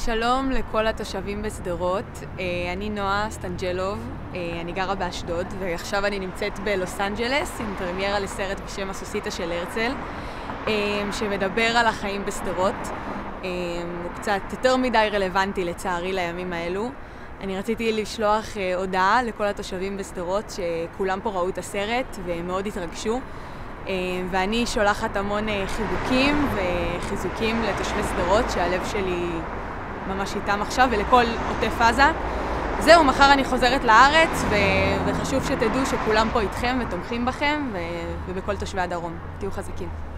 שלום לכל התושבים בשדרות, אני נועה אסטנג'לוב, אני גרה באשדוד ועכשיו אני נמצאת בלוס אנג'לס עם פרמיירה לסרט בשם הסוסיתא של הרצל שמדבר על החיים בשדרות. הוא קצת יותר מדי רלוונטי לצערי לימים האלו. אני רציתי לשלוח הודעה לכל התושבים בשדרות שכולם פה ראו את הסרט ומאוד התרגשו, ואני שולחת המון חיבוקים וחיזוקים לתושבי שדרות שהלב שלי ממש איתם עכשיו, ולכל עוטף עזה. זהו, מחר אני חוזרת לארץ וחשוב שתדעו שכולם פה איתכם ותומכים בכם ובכל תושבי הדרום. תהיו חזקים.